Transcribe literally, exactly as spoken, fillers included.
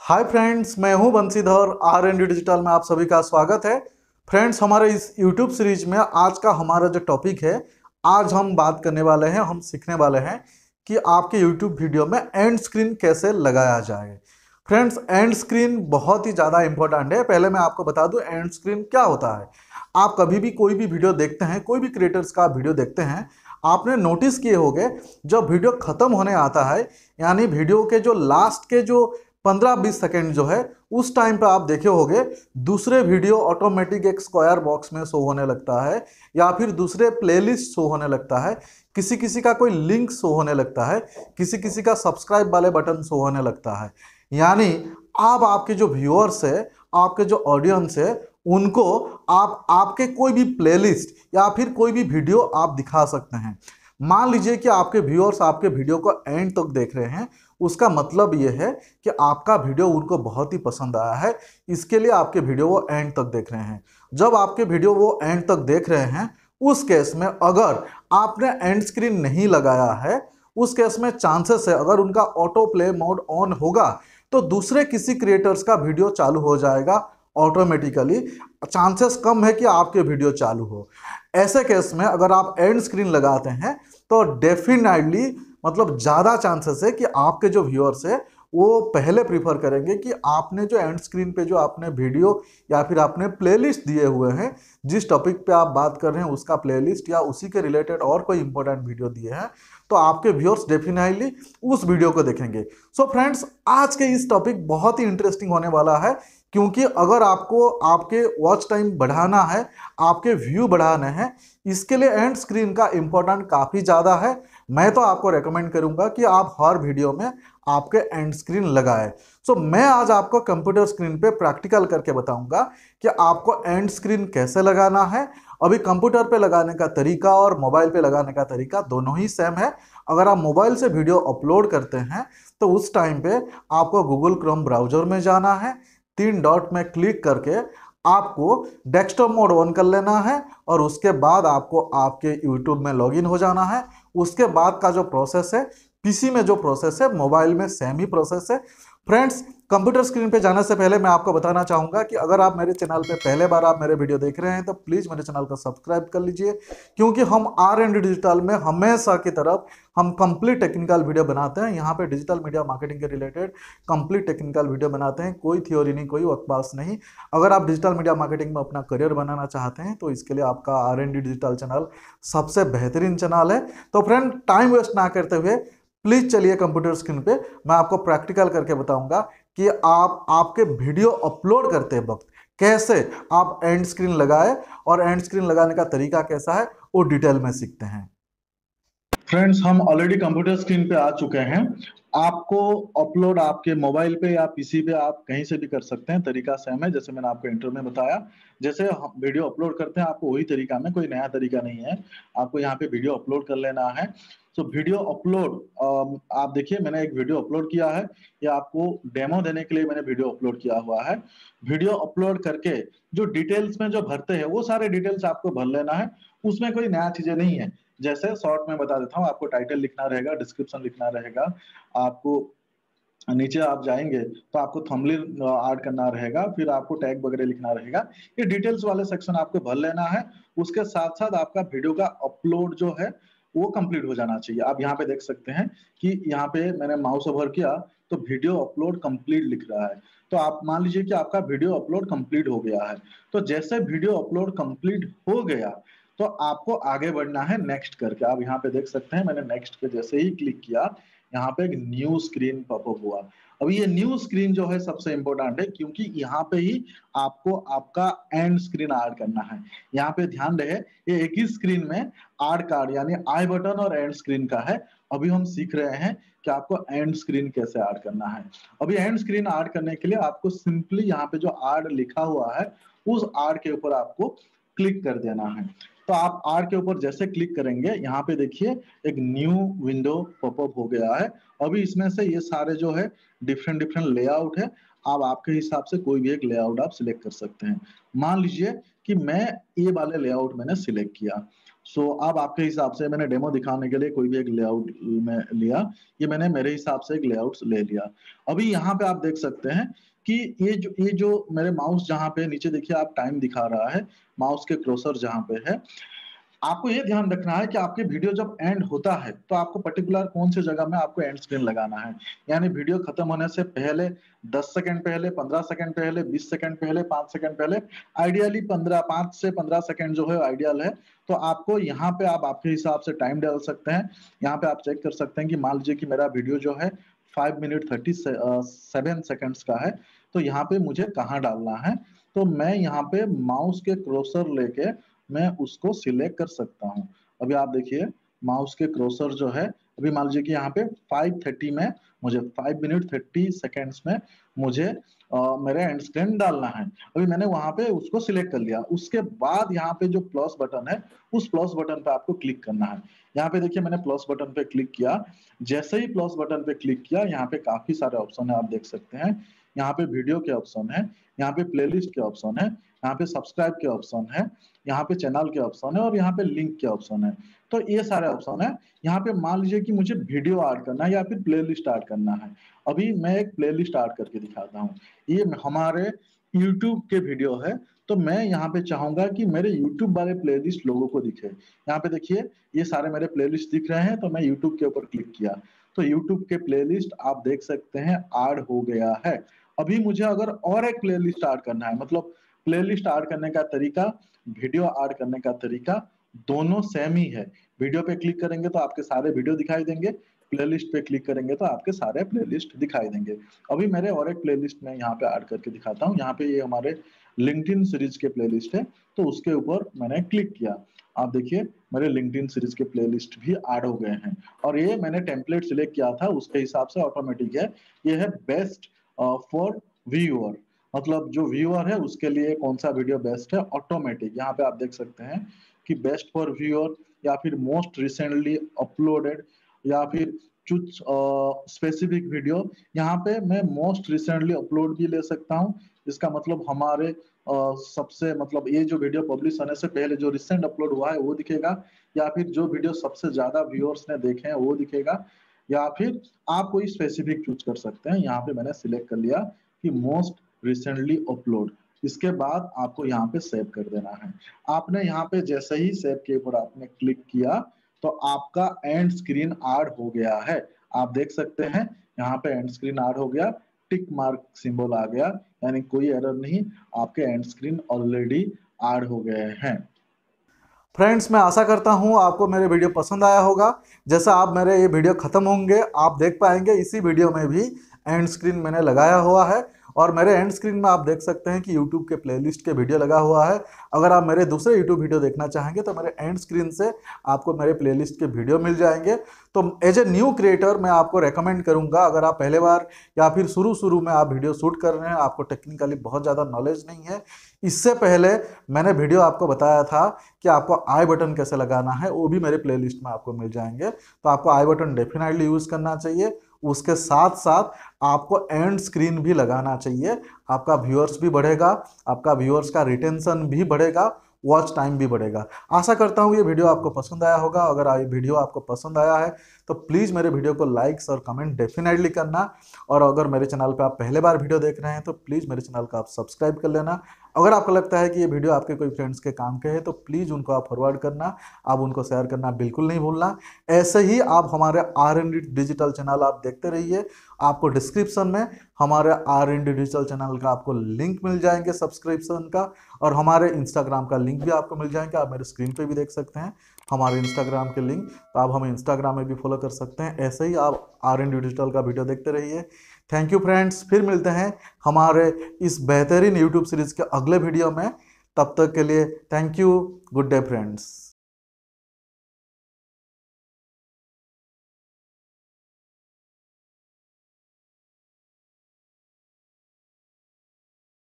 हाय friends, मैं हूं Bansidhar. R N D digital में आप सभी का स्वागत है। फ्रेंड्स, हमारे इस यूट्यूब सीरीज में आज का हमारा जो टॉपिक है, आज हम बात करने वाले हैं, हम सीखने वाले हैं कि आपके यूट्यूब वीडियो में एंड स्क्रीन कैसे लगाया जाए। फ्रेंड्स, एंड स्क्रीन बहुत ही ज़्यादा इंपॉर्टेंट है। पहले मैं आपको बता दूं एंड स्क्रीन क्या होता है। आप कभी भी कोई भी वीडियो देखते हैं, कोई भी क्रिएटर्स का वीडियो देखते हैं, आपने नोटिस किए होंगे जब वीडियो खत्म होने आता है, यानी वीडियो के जो लास्ट के जो पंद्रह बीस सेकेंड जो है, उस टाइम पे आप देखे होंगे दूसरे वीडियो ऑटोमेटिक एक स्क्वायर बॉक्स में शो होने लगता है, या फिर दूसरे प्लेलिस्ट शो होने लगता है, किसी किसी का कोई लिंक शो होने लगता है, किसी किसी का सब्सक्राइब वाले बटन शो होने लगता है। यानी आप आपके जो व्यूअर्स है, आपके जो ऑडियंस है, उनको आप आपके कोई भी प्लेलिस्ट या फिर कोई भी वीडियो आप दिखा सकते हैं। मान लीजिए कि आपके व्यूअर्स आपके वीडियो को एंड तक देख रहे हैं, उसका मतलब ये है कि आपका वीडियो उनको बहुत ही पसंद आया है, इसके लिए आपके वीडियो वो एंड तक देख रहे हैं। जब आपके वीडियो वो एंड तक देख रहे हैं, उस केस में अगर आपने एंड स्क्रीन नहीं लगाया है, उस केस में चांसेस है अगर उनका ऑटो प्ले मोड ऑन होगा तो दूसरे किसी क्रिएटर्स का वीडियो चालू हो जाएगा ऑटोमेटिकली। चांसेस कम है कि आपके वीडियो चालू हो। ऐसे केस में अगर आप एंड स्क्रीन लगाते हैं तो डेफिनेटली मतलब ज़्यादा चांसेस है कि आपके जो व्यूअर्स है वो पहले प्रीफर करेंगे कि आपने जो एंड स्क्रीन पे जो आपने वीडियो या फिर आपने प्लेलिस्ट दिए हुए हैं, जिस टॉपिक पे आप बात कर रहे हैं उसका प्लेलिस्ट या उसी के रिलेटेड और कोई इंपॉर्टेंट वीडियो दिए हैं, तो आपके व्यूअर्स डेफिनेटली उस वीडियो को देखेंगे। सो so फ्रेंड्स, आज के इस टॉपिक बहुत ही इंटरेस्टिंग होने वाला है, क्योंकि अगर आपको आपके वॉच टाइम बढ़ाना है, आपके व्यू बढ़ाने हैं, इसके लिए एंड स्क्रीन का इंपॉर्टेंट काफ़ी ज़्यादा है। मैं तो आपको रेकमेंड करूंगा कि आप हर वीडियो में आपके एंड स्क्रीन लगाएं। सो so, मैं आज आपको कंप्यूटर स्क्रीन पे प्रैक्टिकल करके बताऊंगा कि आपको एंड स्क्रीन कैसे लगाना है। अभी कंप्यूटर पे लगाने का तरीका और मोबाइल पे लगाने का तरीका दोनों ही सेम है। अगर आप मोबाइल से वीडियो अपलोड करते हैं तो उस टाइम पे आपको गूगल क्रोम ब्राउजर में जाना है, तीन डॉट में क्लिक करके आपको डेस्कटॉप मोड ऑन कर लेना है, और उसके बाद आपको आपके यूट्यूब में लॉगिन हो जाना है। उसके बाद का जो प्रोसेस है, पीसी में जो प्रोसेस है, मोबाइल में सेम ही प्रोसेस है। फ्रेंड्स, कंप्यूटर स्क्रीन पे जाने से पहले मैं आपको बताना चाहूँगा कि अगर आप मेरे चैनल पे पहले बार आप मेरे वीडियो देख रहे हैं तो प्लीज़ मेरे चैनल को सब्सक्राइब कर लीजिए, क्योंकि हम आर एन डी डिजिटल में हमेशा की तरफ हम कंप्लीट टेक्निकल वीडियो बनाते हैं। यहाँ पे डिजिटल मीडिया मार्केटिंग के रिलेटेड कंप्लीट टेक्निकल वीडियो बनाते हैं, कोई थ्योरी नहीं, कोई बकवास नहीं। अगर आप डिजिटल मीडिया मार्केटिंग में अपना करियर बनाना चाहते हैं तो इसके लिए आपका R N D digital channel सबसे बेहतरीन चैनल है। तो फ्रेंड, टाइम वेस्ट ना करते हुए प्लीज चलिए कंप्यूटर स्क्रीन पे, मैं आपको प्रैक्टिकल करके बताऊंगा कि आप आपके वीडियो अपलोड करते वक्त कैसे आप एंड स्क्रीन लगाए, और एंड स्क्रीन लगाने का तरीका कैसा है वो डिटेल में सीखते हैं। फ्रेंड्स, हम ऑलरेडी कंप्यूटर स्क्रीन पे आ चुके हैं। आपको अपलोड आपके मोबाइल पे या पीसी पे आप कहीं से भी कर सकते हैं, तरीका सेम है जैसे मैंने आपको इंट्रो में बताया। जैसे हम वीडियो अपलोड करते हैं, आपको वही तरीका में, कोई नया तरीका नहीं है। आपको यहाँ पे वीडियो अपलोड कर लेना है। तो वीडियो अपलोड आप देखिए, मैंने एक वीडियो अपलोड किया है, ये आपको डेमो देने के लिए मैंने वीडियो अपलोड किया हुआ है। वीडियो अपलोड करके जो डिटेल्स में जो भरते हैं वो सारे डिटेल्स आपको भर लेना है, उसमें कोई नया चीजें नहीं है। जैसे शॉर्ट में बता देता हूँ, आपको टाइटल लिखना रहेगा, डिस्क्रिप्शन लिखना रहेगा, आपको नीचे आप जाएंगे तो आपको थंबनेल ऐड करना रहेगा, फिर आपको टैग वगैरह लिखना रहेगा। ये डिटेल्स वाले सेक्शन आपको भर लेना है। उसके साथ साथ आपका वीडियो का अपलोड जो है वो कंप्लीट हो जाना चाहिए। आप यहाँ पे देख सकते हैं कि यहाँ पे मैंने माउस ओवर किया तो वीडियो अपलोड कंप्लीट लिख रहा है। तो आप मान लीजिए कि आपका वीडियो अपलोड कंप्लीट हो गया है। तो जैसे वीडियो अपलोड कंप्लीट हो गया तो आपको आगे बढ़ना है नेक्स्ट करके। आप यहाँ पे देख सकते हैं, मैंने नेक्स्ट पे जैसे ही क्लिक किया, यहाँ पे एक न्यू स्क्रीन पॉपअप हुआ। अब ये न्यू स्क्रीन जो है सबसे इंपॉर्टेंट है, क्योंकि यहाँ पे ही आपको आपका एंड स्क्रीन ऐड करना है। यहाँ पे ध्यान रहे, ये एक ही स्क्रीन में ऐड कार्ड यानी आई बटन और एंड स्क्रीन का है। अभी हम सीख रहे हैं कि आपको एंड स्क्रीन कैसे ऐड करना है। अभी एंड स्क्रीन ऐड करने के लिए आपको सिंपली यहाँ पे जो ऐड लिखा हुआ है उस ऐड के ऊपर आपको क्लिक कर देना है। तो आप आर के ऊपर जैसे क्लिक करेंगे, यहाँ पे देखिए एक न्यू विंडो पॉपअप हो गया है। अभी इसमें से ये सारे जो है डिफरेंट डिफरेंट लेआउट है। आप आपके हिसाब से कोई भी एक लेआउट आप सिलेक्ट कर सकते हैं। मान लीजिए कि मैं ये वाले लेआउट मैंने सिलेक्ट किया। सो so, अब आपके हिसाब से मैंने डेमो दिखाने के लिए कोई भी एक लेआउट में लिया, ये मैंने मेरे हिसाब से एक लेआउट ले लिया। अभी यहाँ पे आप देख सकते हैं कि ये जो ये जो मेरे माउस जहाँ पे नीचे देखिए आप टाइम दिखा रहा है, माउस के क्रोसर जहाँ पे है, आपको ये ध्यान रखना है कि आपके वीडियो जब एंड होता है तो आपको पर्टिकुलर कौन सी जगह में आपको एंड स्क्रीन लगाना है। यानी वीडियो खत्म होने से पहले दस सेकंड पहले, पंद्रह सेकंड पहले, बीस सेकंड पहले, पाँच सेकंड पहले, आइडियली पंद्रह पाँच से पंद्रह सेकंड जो है आइडियल है। तो आपको यहाँ पे आप आपके हिसाब से टाइम डाल सकते हैं। यहाँ पे आप चेक कर सकते हैं कि मान लीजिए कि मेरा वीडियो जो है five minute thirty seven seconds का है, तो यहाँ पे मुझे कहाँ डालना है, तो मैं यहाँ पे माउस के क्रोसर लेके मैं उसको सिलेक्ट कर सकता हूँ। अभी आप देखिए माउस के क्रोसर जो है, अभी मान लीजिए कि यहाँ पे फाइव थर्टी में मुझे फाइव मिनट थर्टी सेकेंड्स में मुझे आ, मेरे एंड स्क्रीन डालना है। अभी मैंने वहां पे उसको सिलेक्ट कर लिया। उसके बाद यहाँ पे जो प्लस बटन है, उस प्लस बटन पे आपको क्लिक करना है। यहाँ पे देखिए मैंने प्लस बटन पे क्लिक किया। जैसे ही प्लस बटन पे क्लिक किया, यहाँ पे काफी सारे ऑप्शन है, आप देख सकते हैं। यहाँ पे वीडियो के ऑप्शन है, यहाँ पे प्लेलिस्ट के ऑप्शन है, यहाँ पे सब्सक्राइब के ऑप्शन है, यहाँ पे चैनल के ऑप्शन है और यहाँ पे लिंक के ऑप्शन है। तो ये सारे ऑप्शन है। यहाँ पे मान लीजिए कि मुझे वीडियो ऐड करना है या फिर प्लेलिस्ट ऐड करना है। अभी मैं एक प्लेलिस्ट ऐड करके दिखाता हूँ। ये हमारे यूट्यूब के वीडियो है, तो मैं यहाँ पे चाहूंगा कि मेरे यूट्यूब वाले प्लेलिस्ट लोगों को दिखे। यहाँ पे देखिए ये सारे मेरे प्लेलिस्ट दिख रहे हैं, तो मैं यूट्यूब के ऊपर क्लिक किया तो यूट्यूब के प्लेलिस्ट आप देख सकते हैं ऐड हो गया है। अभी मुझे अगर और एक प्लेलिस्ट ऐड करना है, मतलब प्लेलिस्ट ऐड करने का तरीका, वीडियो ऐड करने का तरीका दोनों सेम ही है। वीडियो पे क्लिक करेंगे तो आपके सारे वीडियो दिखाई देंगे, प्लेलिस्ट पे क्लिक करेंगे तो आपके सारे प्लेलिस्ट दिखाई देंगे। अभी मेरे और एक प्लेलिस्ट में यहाँ पे ऐड करके दिखाता हूँ। यहाँ पे ये हमारे लिंक्डइन सीरीज के प्लेलिस्ट है, तो उसके ऊपर मैंने क्लिक किया। आप देखिए मेरे लिंक्डइन सीरीज के प्लेलिस्ट भी ऐड हो गए हैं। और ये मैंने टेम्पलेट सिलेक्ट किया था, उसके हिसाब से ऑटोमेटिक है। ये है बेस्ट फॉर व्यूअर, मतलब जो व्यूअर है उसके लिए कौन सा वीडियो बेस्ट है, ऑटोमेटिक। यहाँ पे आप देख सकते हैं कि बेस्ट फॉर व्यूअर या फिर मोस्ट रिसेंटली अपलोडेड या फिर कुछ स्पेसिफिक वीडियो। यहाँ पे मैं मोस्ट रिसेंटली अपलोड भी ले सकता हूँ। इसका मतलब हमारे uh, सबसे मतलब ये जो वीडियो पब्लिश होने से पहले जो रिसेंट अपलोड हुआ है वो दिखेगा, या फिर जो वीडियो सबसे ज्यादा व्यूअर्स ने देखे हैं वो दिखेगा, या फिर आप कोई स्पेसिफिक चूज कर सकते हैं। यहाँ पे मैंने सिलेक्ट कर लिया कि मोस्ट रिसेंटली अपलोड। इसके बाद आपको यहाँ पे सेव कर देना है। आपने यहाँ पे जैसे ही सेव के ऊपर आपने क्लिक किया तो आपका एंड स्क्रीन ऐड हो गया है। आप देख सकते हैं यहाँ पे एंड स्क्रीन ऐड हो गया, टिक मार्क सिंबल आ गया, यानी कोई एरर नहीं, आपके एंड स्क्रीन ऑलरेडी ऐड हो गए हैं। फ्रेंड्स, मैं आशा करता हूं आपको मेरे वीडियो पसंद आया होगा। जैसा आप मेरे ये वीडियो खत्म होंगे आप देख पाएंगे इसी वीडियो में भी एंड स्क्रीन मैंने लगाया हुआ है, और मेरे एंड स्क्रीन में आप देख सकते हैं कि यूट्यूब के प्लेलिस्ट के वीडियो लगा हुआ है। अगर आप मेरे दूसरे यूट्यूब वीडियो देखना चाहेंगे तो मेरे एंड स्क्रीन से आपको मेरे प्लेलिस्ट के वीडियो मिल जाएंगे। तो एज ए न्यू क्रिएटर मैं आपको रेकमेंड करूंगा, अगर आप पहले बार या फिर शुरू शुरू में आप वीडियो शूट कर रहे हैं, आपको टेक्निकली बहुत ज़्यादा नॉलेज नहीं है, इससे पहले मैंने वीडियो आपको बताया था कि आपको आई बटन कैसे लगाना है, वो भी मेरे प्लेलिस्ट में आपको मिल जाएंगे। तो आपको आई बटन डेफिनेटली यूज़ करना चाहिए। उसके साथ साथ आपको एंड स्क्रीन भी लगाना चाहिए। आपका व्यूअर्स भी बढ़ेगा, आपका व्यूअर्स का रिटेंशन भी बढ़ेगा, वॉच टाइम भी बढ़ेगा। आशा करता हूँ ये वीडियो आपको पसंद आया होगा। अगर ये वीडियो आपको पसंद आया है तो प्लीज़ मेरे वीडियो को लाइक्स और कमेंट डेफिनेटली करना। और अगर मेरे चैनल पे आप पहले बार वीडियो देख रहे हैं तो प्लीज़ मेरे चैनल को आप सब्सक्राइब कर लेना। अगर आपको लगता है कि ये वीडियो आपके कोई फ्रेंड्स के काम के हैं तो प्लीज़ उनको आप फॉरवर्ड करना, आप उनको शेयर करना बिल्कुल नहीं भूलना। ऐसे ही आप हमारे R N D digital channel आप देखते रहिए। आपको डिस्क्रिप्शन में हमारे R N D digital channel का आपको लिंक मिल जाएंगे सब्सक्रिप्शन का, और हमारे इंस्टाग्राम का लिंक भी आपको मिल जाएंगे। आप मेरे स्क्रीन पे भी देख सकते हैं हमारे इंस्टाग्राम के लिंक, तो आप हमें इंस्टाग्राम में भी फॉलो कर सकते हैं। ऐसे ही आप आर एन डी डिजिटल का वीडियो देखते रहिए। थैंक यू फ्रेंड्स, फिर मिलते हैं हमारे इस बेहतरीन यूट्यूब सीरीज के अगले वीडियो में। तब तक के लिए thank you, good day friends.